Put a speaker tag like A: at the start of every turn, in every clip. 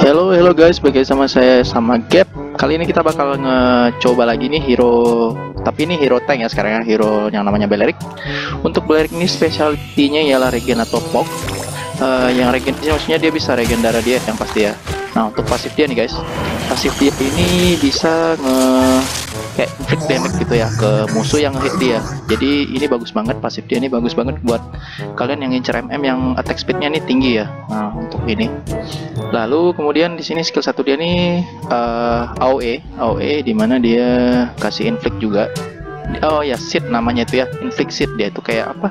A: Hello guys, balik sama saya sama Gap. Kali ini kita bakal ngecoba lagi nih hero, tapi ini hero tank ya sekarang ya, hero yang namanya Balerik. Untuk Balerik ini specialty-nya ialah regen atau poke. Yang regen ini maksudnya dia bisa regen darah dia yang pasti ya. Nah, untuk pasif dia nih guys, pasif dia ini bisa kayak inflict damage gitu ya ke musuh yang hit dia. Jadi ini bagus banget, pasif dia ini bagus banget buat kalian yang ngincer MM yang attack speednya nih tinggi ya. Nah, untuk ini. Lalu kemudian di sini skill satu dia nih AOE dimana dia kasih inflict juga. Oh ya, seed namanya itu ya, inflict seed. Dia itu kayak apa?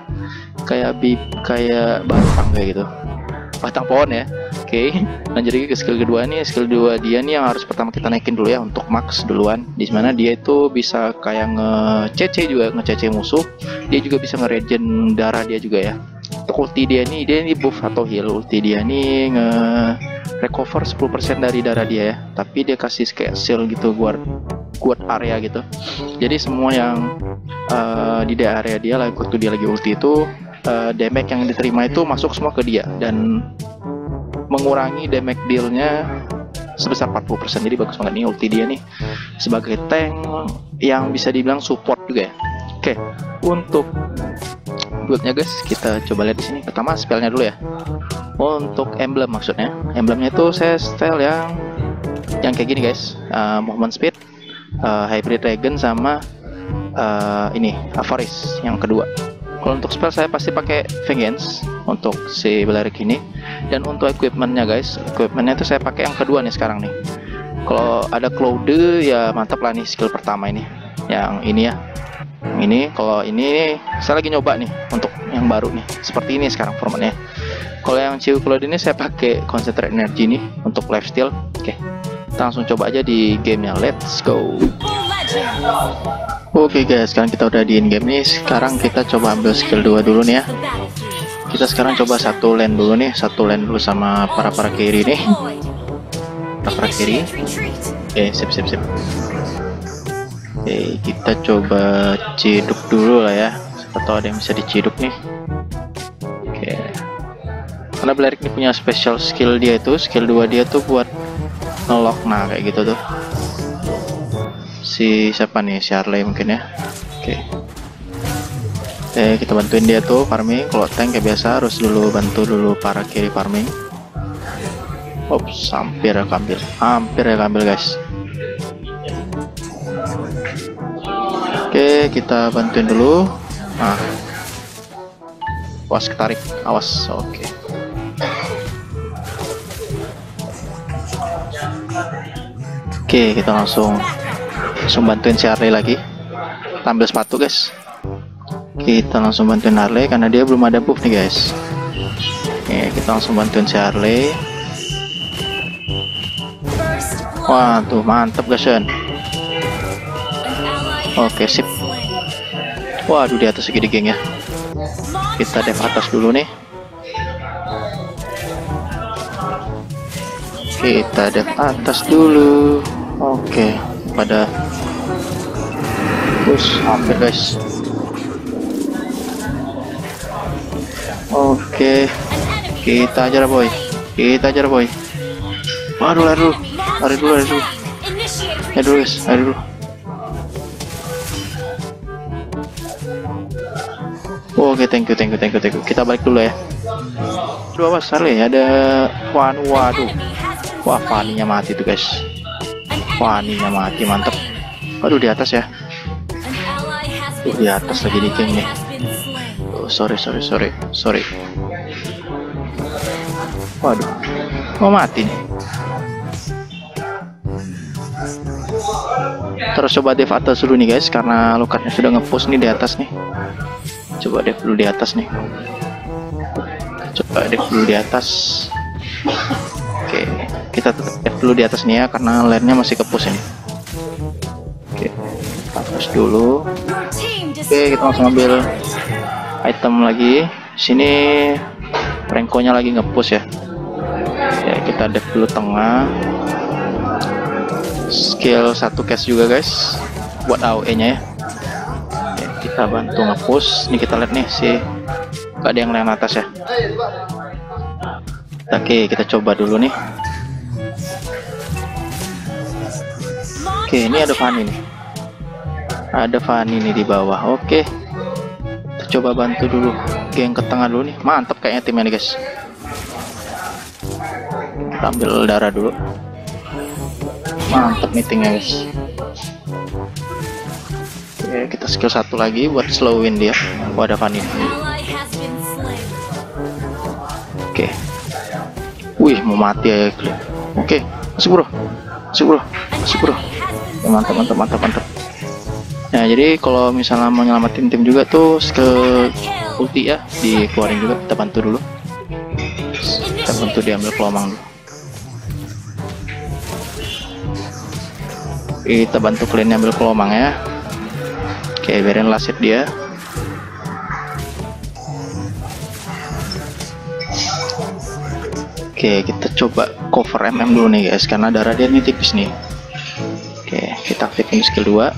A: Kayak batang kayak gitu, batang pohon ya. Oke, lanjut lagi ke skill kedua nih. Skill kedua dia nih yang harus pertama kita naikin dulu ya untuk max duluan. Di mana dia itu bisa kayak nge-CC musuh. Dia juga bisa nge-regen darah dia juga ya. Untuk ulti dia ini buff atau heal. Ulti dia nih recover 10% dari darah dia ya. Tapi dia kasih kayak seal gitu buat area gitu. Jadi semua yang di area dia waktu dia lagi ulti itu damage yang diterima itu masuk semua ke dia dan mengurangi damage dealnya sebesar 40%. Jadi bagus banget nih ulti dia nih sebagai tank yang bisa dibilang support juga ya. Oke, untuk buildnya guys kita coba lihat di sini. Pertama spellnya dulu ya. Untuk emblem maksudnya, emblemnya itu saya style yang kayak gini guys, movement speed, hybrid regen sama ini Avaris yang kedua. Kalau untuk spell saya pasti pakai Vengeance untuk si Balerik ini. Dan untuk equipmentnya guys, equipmentnya itu saya pakai yang kedua nih sekarang nih. Kalau ada Cloud ya mantap lah nih skill pertama ini. Yang ini ya, ini kalau ini saya lagi nyoba nih untuk yang baru nih. Seperti ini sekarang formatnya. Kalau yang Ciu Cloud ini saya pakai Concentrate Energy nih untuk lifesteal. Oke, kita langsung coba aja di gamenya. Let's go. Oke guys, sekarang kita udah di in game nih. Sekarang kita coba ambil skill 2 dulu nih ya. Kita sekarang coba satu lane dulu nih, sama para carry nih. Para carry. Oke, sip. Oke, kita coba ciduk dulu lah ya. Siapa tahu ada yang bisa diciduk nih. Oke. Karena Balerik ini punya special skill dia itu, skill 2 dia tuh buat ngelock, nah kayak gitu tuh. Si siapa nih, si Harley mungkin ya. Oke. Kita bantuin dia tuh farming. Kalau tank kayak biasa harus bantu dulu para carry farming. Ops, hampir ya kambil guys. Oke, kita bantuin dulu. Nah, awas ketarik, awas. Oke. Oke, kita langsung bantuin si Harley lagi. Kita ambil sepatu guys. Kita langsung bantuin Harley karena dia belum ada buff nih guys. Oke, kita langsung bantuin si Harley. Wah tuh mantap guys. Oke, sip. Waduh, di atas segini geng ya. Kita dev atas dulu nih. Kita dev atas dulu. Oke, pada push hampir guys. Oke, kita ajar boy. Waduh, lari dulu. Guys, lari dulu. Oke, thank you. Kita balik dulu ya. Dua awas Harley, ada waduh. Wah, Fanny-nya mati tuh guys. Fanny-nya mati, mantep. Waduh, di atas ya. Di atas lagi di geng nih. Oh, sorry. Waduh, mau mati nih. Terus coba dev atas dulu nih guys, karena lukatnya sudah nge-push nih di atas nih. Coba dev dulu di atas nih. Oke, kita tetap dev dulu di atas nih ya, karena lane-nya masih ke-push ini. Oke, kita push dulu. Oke, kita langsung ambil item lagi. Sini Renko-nya lagi nge-push ya. Ya, kita dev dulu tengah. Skill 1 cast juga guys buat AOE-nya ya. Oke, kita bantu nge-push. Nih kita lihat nih gak ada yang lain atas ya. Oke, kita coba dulu nih. Oke, ini ada Fanny nih. Ada Fanny nih di bawah. Oke. Kita coba bantu dulu geng ke tengah dulu nih. Mantap kayaknya timnya nih, guys. Kita ambil darah dulu. Mantap nih timnya, guys. Oke, kita skill satu lagi buat slowin dia. Oh, ada Fanny. Oke. Wih, mau mati ya. Oke, masuk bro. Masuk bro. Ya, mantap. Nah, jadi kalau misalnya mau nyelamatin tim juga tuh skill ulti ya dikeluarin juga. Kita bantu dulu. Kita bantu diambil kelomang dulu. Kita bantu clean ambil kelomang ya. Oke, biarin lasit dia. Oke, kita coba cover MM dulu nih guys, karena darah dia ini tipis nih. Oke, kita aktifin skill 2.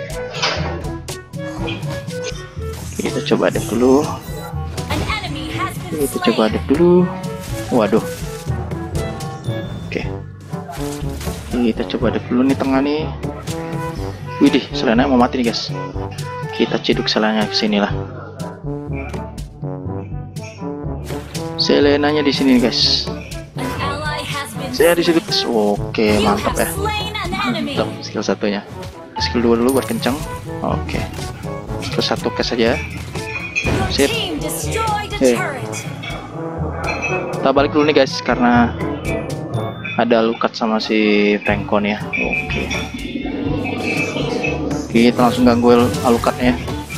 A: Kita coba adek dulu. Waduh. Oke. Kita coba adek dulu nih tengah nih. Widih, Selena mau mati nih guys. Kita ciduk Selenanya ke sini lah. Selenanya di sini nih guys. Saya di situ. Oke, mantap ya. Mantap skill satunya. Skill 2 dulu buat kencang. Oke. Skill 1 cash aja. Sip. Oke. Kita balik dulu nih guys karena ada Lukat sama si Frankon ya. Oke. Kita langsung ganggu Alukatnya.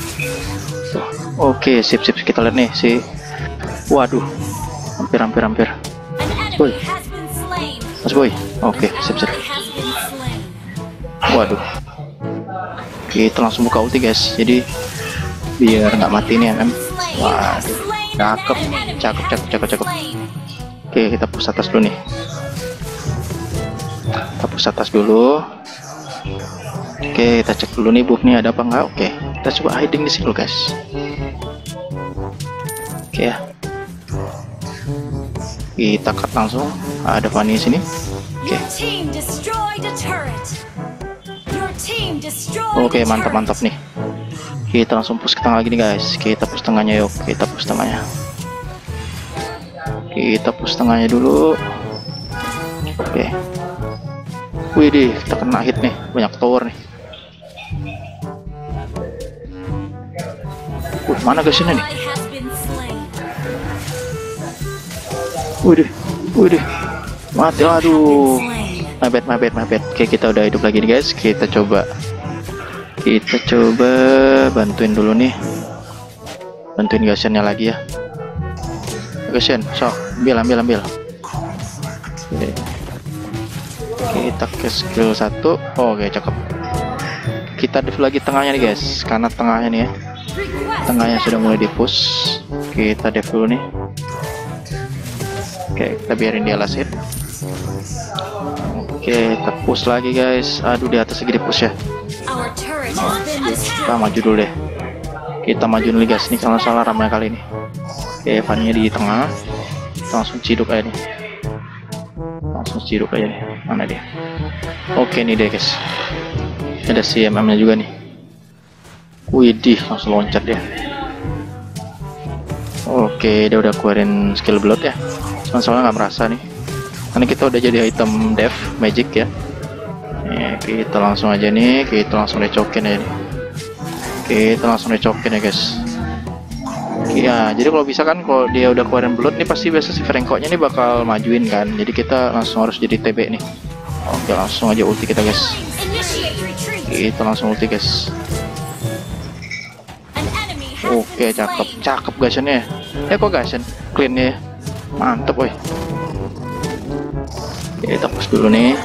A: Oke, sip. Kita lihat nih si. Waduh. Hampir. Boy. Mas boy. Oke, sip. Waduh. Kita langsung buka ulti guys. Jadi biar nggak mati nih MM. Waduh. Cakep. Oke, kita push atas dulu nih. Oke, kita cek dulu nih buff nih ada apa nggak. Oke, kita coba hiding di sini dulu guys. Oke ya. Kita cut langsung. Ada Fanny sini. Oke. Oke, mantap nih. Kita langsung push ke tengah lagi nih guys. Kita push tengahnya yuk. Kita push tengahnya dulu. Oke. Widih, kita kena hit nih. Banyak tower nih. Mana guys ini nih? Widih. Mati, aduh. My bad. Oke, kita udah hidup lagi nih guys. Kita coba bantuin dulu nih. Bantuin Gashennya lagi ya. Gashen, sok, ambil. Oke. Kita ke skill 1. Oke, cakep. Kita div lagi tengahnya nih guys. Karena tengahnya nih ya. Tengahnya sudah mulai di push. Kita div dulu nih. Oke, kita biarin dia last hit. Oke, kita push lagi guys. Aduh, di atas lagi di push ya. Kita maju dulu deh. Kita maju dulu guys. Ini kalau salah ramai kali ini. Oke, Fanny di tengah. Kita langsung ciduk aja nih. Mana dia? Oke nih deh guys. Ada si MM nya juga nih. Widih, langsung loncat dia. Oke, dia udah keluarin skill blood ya. Soalnya nggak merasa nih. Karena kita udah jadi item dev magic ya. Kita langsung aja nih. Kita langsung recokin aja nih. Ya guys. Iya, jadi kalau bisa kan kalau dia udah keluarin blood nih pasti biasa si Franko-nya nih bakal majuin kan. Jadi kita langsung harus jadi TB nih. Oke, langsung aja ulti kita guys. Kita langsung ulti guys. Oke, cakep Gashennya. Kok Gashen clean ya. Mantep woy. Kita push dulu nih.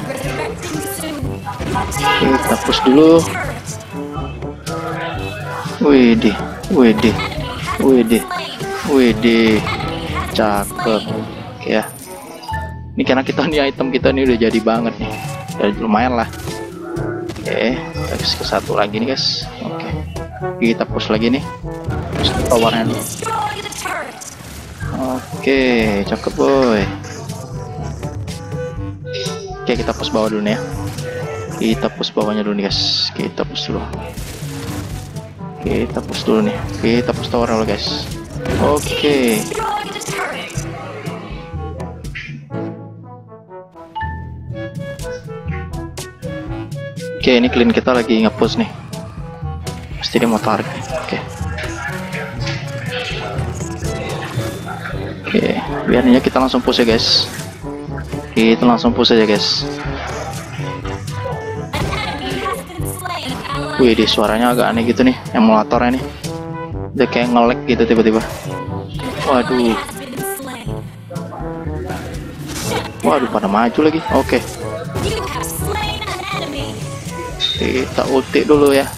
A: Widih, cakep. Oke ya. Ini karena kita nih item kita nih udah jadi banget nih. Udah lumayan lah. Oke, kita ke satu lagi nih guys. Oke. Kita push lagi nih. Push powernya dulu. Oke, cakep boy. Oke, kita push bawah dulu nih ya. Kita push bawahnya dulu nih guys. Kita push dulu. Kita push dulu nih. Kita push tower dulu guys. Oke. Oke, ini clean kita lagi nge-push nih. Pasti dia mau tarik. Oke, biarnya kita langsung push ya guys. Kita langsung push aja guys. Wih, di suaranya agak aneh gitu nih, emulatornya nih. Udah kayak nge-lag gitu tiba-tiba. Waduh. Waduh, pada maju lagi. Oke. Kita ulti dulu ya.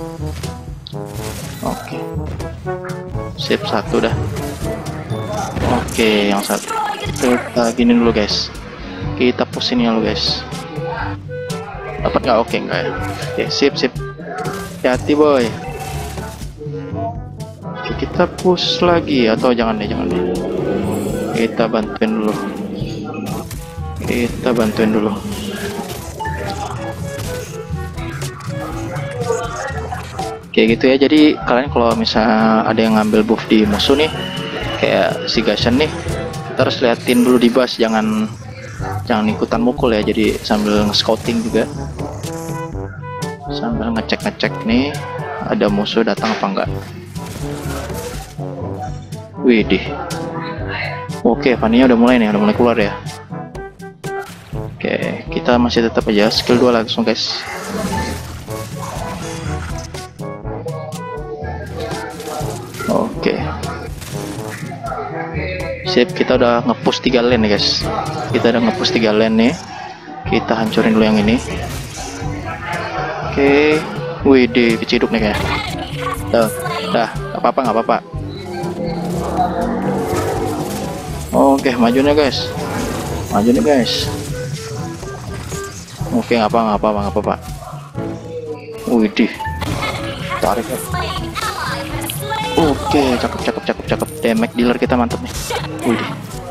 A: Oke. Sip, satu dah. Oke, yang satu. Kita gini dulu guys. Kita push ini dulu guys. Dapat nggak? Oke, enggak ya. Oke, sip. Hati boy. Oke, kita push lagi atau jangan deh. Kita bantuin dulu. Kayak gitu ya. Jadi kalian kalau misalnya ada yang ngambil buff di musuh nih, kayak si Gashen nih, terus liatin dulu di bus, jangan ikutan mukul ya. Jadi sambil nge-scouting juga, sambil ngecek nih ada musuh datang apa enggak. Widih. Oke, Fanny-nya udah mulai keluar ya. Oke, kita masih tetap aja skill 2 langsung guys. Oke. Sip, kita udah nge-push 3 lane nih guys. Kita udah nge-push 3 lane nih. Kita hancurin dulu yang ini. Oke. Widih, keciduk nih kayak. Dah, nggak apa-apa. Oke, maju nih guys. Oke, nggak apa-apa. Widih, tarik ya. Oke, cakep. Damage dealer kita mantap nih. Widih,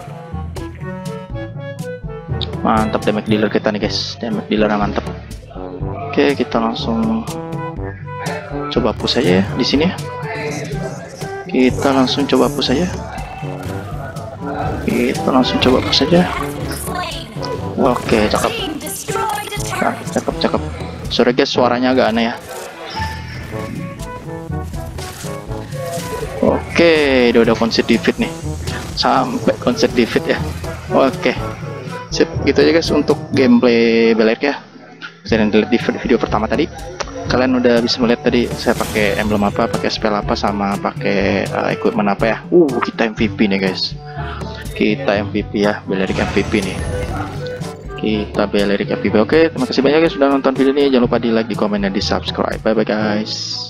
A: mantap damage dealer kita nih guys. Damage dealer mantap. Oke, kita langsung coba push aja ya di sini ya. Kita langsung coba push aja. Oke, cakep. Sorry guys, suaranya agak aneh ya. Oke, dia udah concede defeat nih. Sampai concede defeat ya. Oke. Sip, gitu aja guys untuk gameplay Belairk ya. Kalian lihat di video pertama tadi. Kalian udah bisa melihat tadi saya pakai emblem apa, pakai spell apa, sama pakai equipment apa ya. Kita MVP nih guys. Kita MVP ya, Belairk MVP nih. Oke, terima kasih banyak guys sudah nonton video ini. Jangan lupa di like, di komen, dan di subscribe. Bye bye guys.